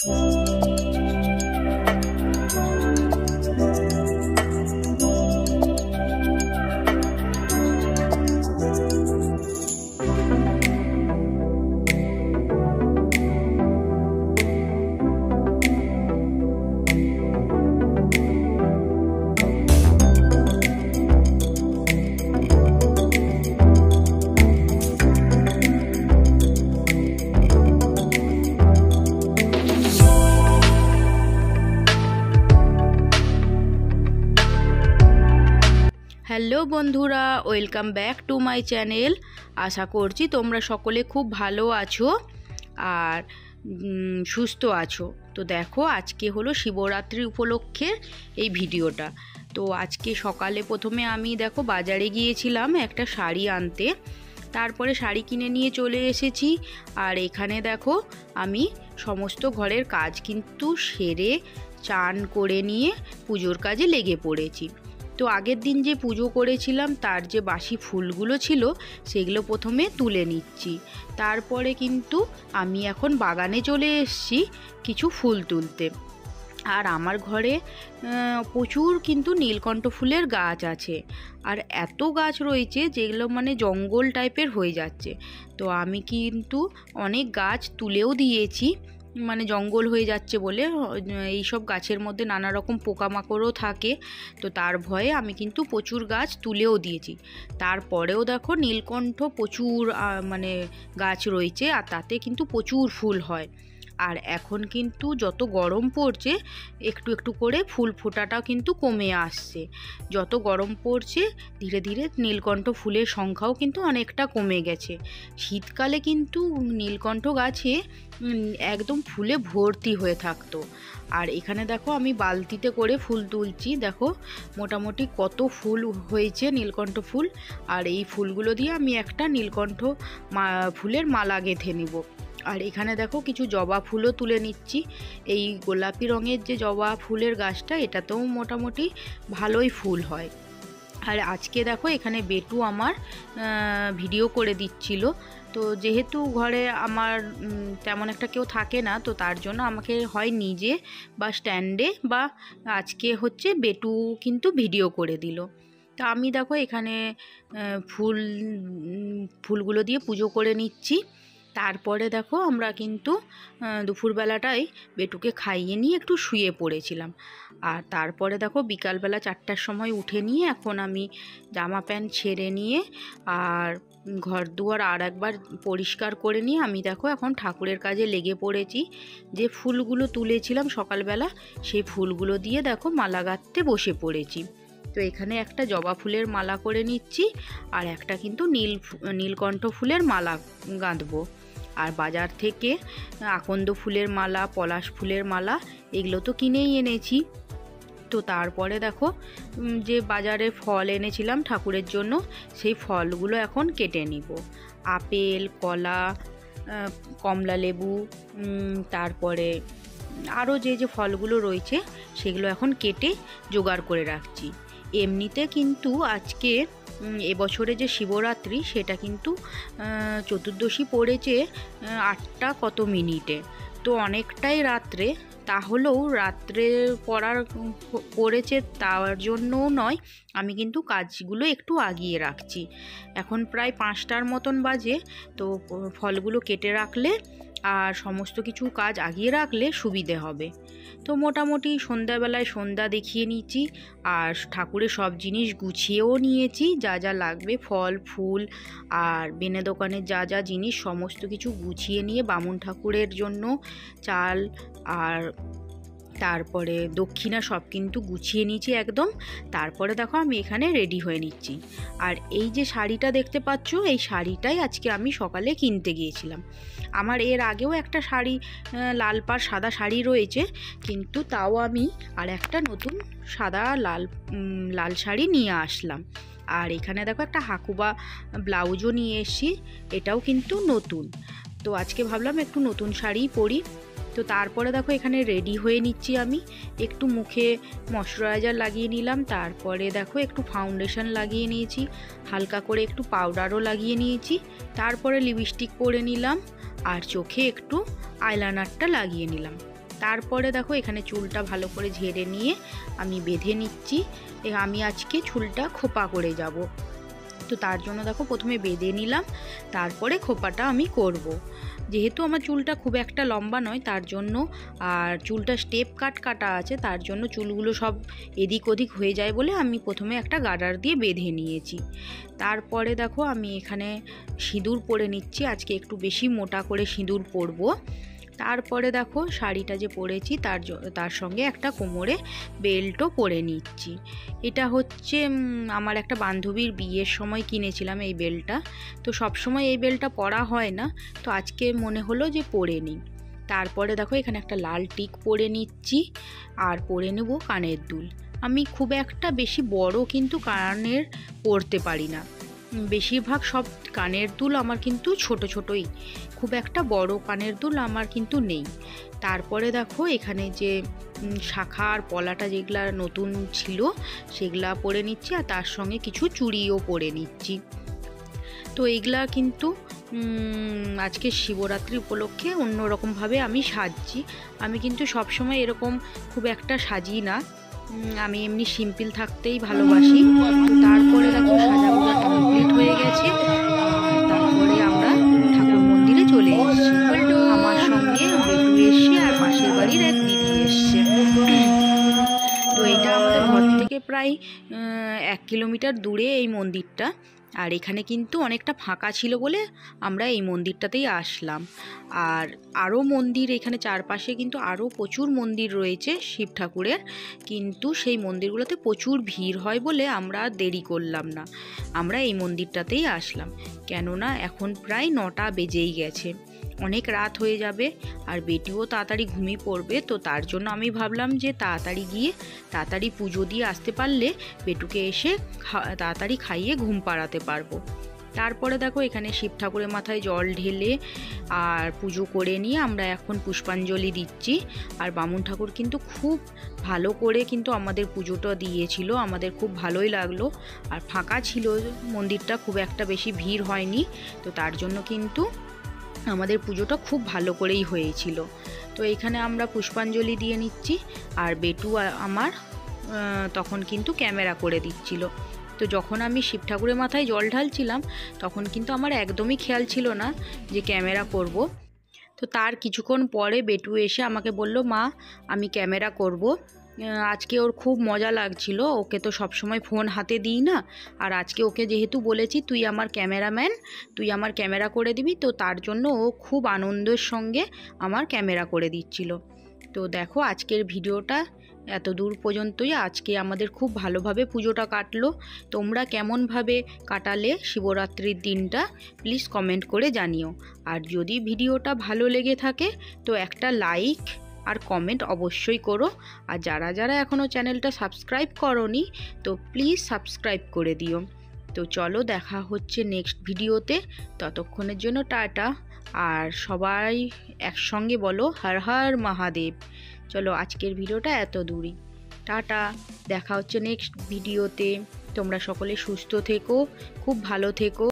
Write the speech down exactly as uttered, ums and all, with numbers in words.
Hello বন্ধুরা, welcome back to my channel. আশা করছি তোমরা সকলে খুব ভালো আছো আর সুস্থ আছো। তো দেখো, আজকে হলো শিবরাত্রি উপলক্ষে এই ভিডিওটা। তো আজকে সকালে প্রথমে আমি দেখো বাজারে গিয়েছিলাম একটা শাড়ি আনতে, তারপরে শাড়ি কিনে নিয়ে চলে এসেছি। আর এখানে দেখো আমি সমস্ত ঘরের কাজ কিন্তু সেরে চান করে নিয়ে পুজোর কাজে লেগে পড়েছি। তো আগের দিন যে পুজো করেছিলাম তার যে বাসি ফুলগুলো ছিল সেগুলো প্রথমে তুলে নিচ্ছি। তারপরে কিন্তু আমি এখন বাগানে চলে এসেছি কিছু ফুল তুলতে। আর আমার ঘরে প্রচুর কিন্তু নীলকণ্ঠ ফুলের গাছ আছে, আর এত গাছ রয়েছে যেগুলো মানে জঙ্গল টাইপের হয়ে যাচ্ছে। তো আমি কিন্তু অনেক গাছ তুলেও দিয়েছি, মানে জঙ্গল হয়ে যাচ্ছে বলে। এই সব গাছের মধ্যে নানা রকম পোকামাকড়ও থাকে, তো তার ভয়ে আমি কিন্তু প্রচুর গাছ তুলেও দিয়েছি। তারপরেও দেখো নীলকণ্ঠ প্রচুর মানে গাছ রয়েছে, আর তাতে কিন্তু প্রচুর ফুল হয়। আর এখন কিন্তু যত গরম পড়ছে একটু একটু করে ফুল ফোটাটাও কিন্তু কমে আসছে। যত গরম পড়ছে ধীরে ধীরে নীলকণ্ঠ ফুলের সংখ্যাও কিন্তু অনেকটা কমে গেছে। শীতকালে কিন্তু নীলকণ্ঠ গাছে একদম ফুলে ভর্তি হয়ে থাকতো। আর এখানে দেখো আমি বালতিতে করে ফুল তুলছি, দেখো মোটামুটি কত ফুল হয়েছে নীলকণ্ঠ ফুল। আর এই ফুলগুলো দিয়ে আমি একটা নীলকণ্ঠ ফুলের মালা গেঁথে নিব। আর এখানে দেখো কিছু জবা ফুলও তুলে নিচ্ছি। এই গোলাপি রঙের যে জবা ফুলের গাছটা, এটাতেও মোটামুটি ভালোই ফুল হয়। আর আজকে দেখো এখানে বেটু আমার ভিডিও করে দিচ্ছিল। তো যেহেতু ঘরে আমার তেমন একটা কেউ থাকে না, তো তার জন্য আমাকে হয় নিজে বা স্ট্যান্ডে বা আজকে হচ্ছে বেটু কিন্তু ভিডিও করে দিল। তা আমি দেখো এখানে ফুল ফুলগুলো দিয়ে পুজো করে নিচ্ছি। তারপরে দেখো আমরা কিন্তু দুপুরবেলাটায় বেটুকে খাইয়ে নিয়ে একটু শুয়ে পড়েছিলাম। আর তারপরে দেখো বিকালবেলা চারটার সময় উঠে নিয়ে এখন আমি জামা প্যান্ট ছেড়ে নিয়ে আর ঘর দুয়ার আর একবার পরিষ্কার করে নিয়ে আমি দেখো এখন ঠাকুরের কাজে লেগে পড়েছি। যে ফুলগুলো তুলেছিলাম সকালবেলা সেই ফুলগুলো দিয়ে দেখো মালা গাঁথতে বসে পড়েছি। তো এখানে একটা জবা ফুলের মালা করে নিচ্ছি, আর একটা কিন্তু নীল নীলকণ্ঠ ফুলের মালা গাঁথবো। আর বাজার থেকে আকন্দ ফুলের মালা, পলাশ ফুলের মালা এগুলো তো কিনেই এনেছি। তো তারপরে দেখো যে বাজারে ফল এনেছিলাম ঠাকুরের জন্য, সেই ফলগুলো এখন কেটে নিব। আপেল, কলা, কমলা লেবু, তারপরে আরও যে যে ফলগুলো রয়েছে সেগুলো এখন কেটে জোগাড় করে রাখছি। এমনিতে কিন্তু আজকে এবছরে যে শিবরাত্রি সেটা কিন্তু চতুর্দশী পড়েছে আটটা কত মিনিটে, তো অনেকটাই রাত্রে। তাহলেও রাত্রে পড়ার পড়েছে তার জন্যও নয়, আমি কিন্তু কাজগুলো একটু আগিয়ে রাখছি। এখন প্রায় পাঁচটার মতন বাজে, তো ফলগুলো কেটে রাখলে আর সমস্ত কিছু কাজ আগিয়ে রাখলে সুবিধে হবে। তো মোটামুটি সন্ধ্যাবেলায় সন্ধ্যা দেখিয়ে নিয়েছি, আর ঠাকুরের সব জিনিস গুছিয়েও নিয়েছি, যা যা লাগবে ফল ফুল আর বেনে দোকানের যা যা জিনিস সমস্ত কিছু গুছিয়ে নিয়ে বামুন ঠাকুরের জন্য চাল আর তারপরে দক্ষিণা সব কিন্তু গুছিয়ে নিয়েছি একদম। তারপরে দেখো আমি এখানে রেডি হয়ে নিচ্ছি। আর এই যে শাড়িটা দেখতে পাচ্ছ, এই শাড়িটাই আজকে আমি সকালে কিনতে গিয়েছিলাম। আমার এর আগেও একটা শাড়ি লাল পাড় সাদা শাড়ি রয়েছে, কিন্তু তাও আমি আর একটা নতুন সাদা লাল লাল শাড়ি নিয়ে আসলাম। আর এখানে দেখো একটা হাকুবা ব্লাউজও নিয়ে এসেছি, এটাও কিন্তু নতুন। তো আজকে ভাবলাম একটু নতুন শাড়িই পরি। তো তারপরে দেখো এখানে রেডি হয়ে নিচ্ছি আমি। একটু মুখে ময়শ্চারাইজার লাগিয়ে নিলাম, তারপরে দেখো একটু ফাউন্ডেশন লাগিয়ে নিয়েছি, হালকা করে একটু পাউডারও লাগিয়ে নিয়েছি, তারপরে লিপস্টিক পরে নিলাম, আর চোখে একটু আইলাইনারটা লাগিয়ে নিলাম। তারপরে দেখো এখানে চুলটা ভালো করে ঝেড়ে নিয়ে আমি বেঁধে নিচ্ছি। আমি আজকে চুলটা খোপা করে যাব, তো তার জন্য দেখো প্রথমে বেঁধে নিলাম, তারপরে খোপাটা আমি করব। যেহেতু আমার চুলটা খুব একটা লম্বা নয় তার জন্য, আর চুলটা স্টেপ কাট কাটা আছে তার জন্য চুলগুলো সব এদিক ওদিক হয়ে যায় বলে আমি প্রথমে একটা গার্ডার দিয়ে বেঁধে নিয়েছি। তারপরে দেখো আমি এখানে সিঁদুর পরে নিচ্ছি, আজকে একটু বেশি মোটা করে সিঁদুর পরবো। তারপরে দেখো শাড়িটা যে পরেছি তার তার সঙ্গে একটা কোমরে বেল্টও পরে নিচ্ছি। এটা হচ্ছে আমার একটা বান্ধবীর বিয়ের সময় কিনেছিলাম এই বেল্টটা, তো সব সময় এই বেল্টটা পরা হয় না, তো আজকে মনে হলো যে পরে নিই। তারপরে দেখো এখানে একটা লাল টিক পরে নিচ্ছি, আর পরে নেব কানের দুল। আমি খুব একটা বেশি বড় কিন্তু কানের পরতে পারি না, বেশিরভাগ সব কানের দুল আমার কিন্তু ছোট ছোটই, খুব একটা বড় কানের দুল আমার কিন্তু নেই। তারপরে দেখো এখানে যে শাখা আর পলাটা যেগুলা নতুন ছিল সেগুলা পরে নিচ্ছি, আর তার সঙ্গে কিছু চুড়িও পরে নিচ্ছি। তো এইগুলা কিন্তু আজকে শিবরাত্রি উপলক্ষে অন্যরকমভাবে আমি সাজছি। আমি কিন্তু সবসময় এরকম খুব একটা সাজি না, আমি এমনি সিম্পল থাকতেই ভালোবাসি। তারপরে দেখো সাজাগুজা কমপ্লিট হয়ে গেছে, তারপরে আমরা ঠাকুর মন্দিরে চলে এসেছি। আমার সঙ্গে বেটু এসছে আর পাশের বাড়ির এক দিদি এসছে। তো এটা আমাদের ঘর থেকে প্রায় এক কিলোমিটার দূরে এই মন্দিরটা, আর এখানে কিন্তু অনেকটা ফাঁকা ছিল বলে আমরা এই মন্দিরটাতেই আসলাম। আর আরও মন্দির এখানে চারপাশে কিন্তু আরও প্রচুর মন্দির রয়েছে শিব ঠাকুরের, কিন্তু সেই মন্দিরগুলোতে প্রচুর ভিড় হয় বলে আমরা দেরি করলাম না, আমরা এই মন্দিরটাতেই আসলাম। কেননা এখন প্রায় নটা বেজেই গেছে, অনেক রাত হয়ে যাবে, আর বেটিও তাড়াতাড়ি ঘুমিয়ে পড়বে, তো তার জন্য আমি ভাবলাম যে তাড়াতাড়ি গিয়ে তাড়াতাড়ি পুজো দিয়ে আসতে পারলে বেটুকে এসে তাড়াতাড়ি খাইয়ে ঘুম পাড়াতে পারবো। তারপরে দেখো এখানে শিব ঠাকুরের মাথায় জল ঢেলে আর পুজো করে নিয়ে আমরা এখন পুষ্পাঞ্জলি দিচ্ছি। আর বামুন ঠাকুর কিন্তু খুব ভালো করে কিন্তু আমাদের পুজোটা দিয়েছিল, আমাদের খুব ভালোই লাগলো। আর ফাঁকা ছিল মন্দিরটা, খুব একটা বেশি ভিড় হয়নি, তো তার জন্য কিন্তু আমাদের পুজোটা খুব ভালো করেই হয়েছিল। তো এখানে আমরা পুষ্পাঞ্জলি দিয়ে নিচ্ছি, আর বেটু আমার তখন কিন্তু ক্যামেরা করে দিচ্ছিল। তো যখন আমি শিব ঠাকুরের মাথায় জল ঢালছিলাম তখন কিন্তু আমার একদমই খেয়াল ছিল না যে ক্যামেরা করব। তো তার কিছুক্ষণ পরে বেটু এসে আমাকে বলল, মা আমি ক্যামেরা করব। আজকে ওর খুব মজা লাগছিল, ওকে তো সবসময় ফোন হাতে দিই না, আর আজকে ওকে যেহেতু বলেছি তুই আমার ক্যামেরাম্যান, তুই আমার ক্যামেরা করে দিবি, তো তার জন্য ও খুব আনন্দের সঙ্গে আমার ক্যামেরা করে দিচ্ছিল। তো দেখো আজকের ভিডিওটা এত দূর পর্যন্তই। আজকে আমাদের খুব ভালোভাবে পুজোটা কাটলো। তোমরা কেমনভাবে কাটালে শিবরাত্রির দিনটা প্লিজ কমেন্ট করে জানিও। আর যদি ভিডিওটা ভালো লেগে থাকে তো একটা লাইক আর কমেন্ট অবশ্যই করো। আর যারা যারা এখনও চ্যানেলটা সাবস্ক্রাইব করোনি তো প্লিজ সাবস্ক্রাইব করে দিও। তো চলো দেখা হচ্ছে নেক্সট ভিডিওতে, ততক্ষণের জন্য টাটা। আর সবাই একসঙ্গে বলো হর হর মহাদেব। চলো আজকের ভিডিওটা এত দূরই, টাটা, দেখা হচ্ছে নেক্সট ভিডিওতে। তোমরা সকলে সুস্থ থেকো, খুব ভালো থেকো।